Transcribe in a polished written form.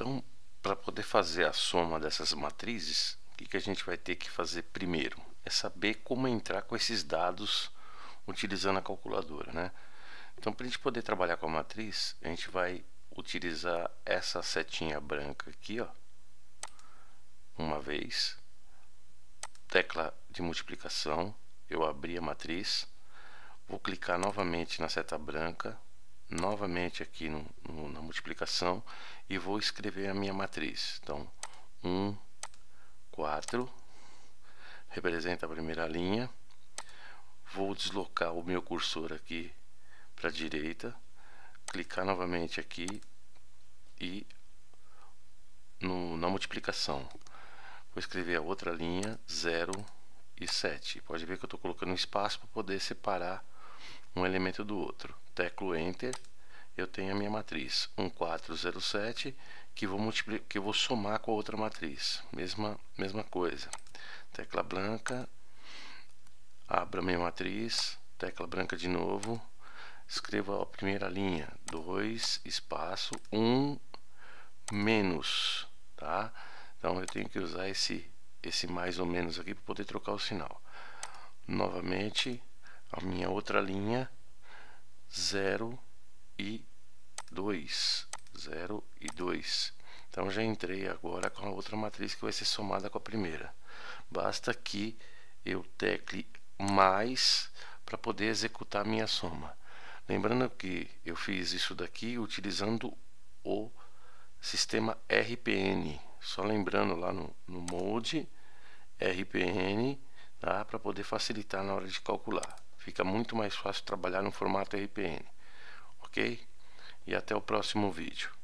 Então, para poder fazer a soma dessas matrizes, o que a gente vai ter que fazer primeiro? É saber como entrar com esses dados utilizando a calculadora, né? Então, para a gente poder trabalhar com a matriz, a gente vai utilizar essa setinha branca aqui, ó, uma vez, tecla de multiplicação, eu abri a matriz, vou clicar novamente na seta branca, novamente aqui na multiplicação, e vou escrever a minha matriz. Então, 1, 4, representa a primeira linha. Vou deslocar o meu cursor aqui para a direita, clicar novamente aqui e na multiplicação. Vou escrever a outra linha, 0 e 7. Pode ver que eu estou colocando um espaço para poder separar um elemento do outro. Teclo Enter, eu tenho a minha matriz 1407, que eu vou somar com a outra matriz. Mesma coisa. Tecla branca, abro a minha matriz, tecla branca de novo, escrevo a primeira linha, 2, espaço, 1, menos, tá? Então eu tenho que usar esse mais ou menos aqui para poder trocar o sinal. Novamente, a minha outra linha, 0 e 2. 0 e 2. Então já entrei agora com a outra matriz que vai ser somada com a primeira. Basta que eu tecle mais para poder executar a minha soma. Lembrando que eu fiz isso daqui utilizando o sistema RPN. Só lembrando lá no Mode RPN, tá? Para poder facilitar na hora de calcular. Fica muito mais fácil trabalhar no formato RPN. Ok? E até o próximo vídeo.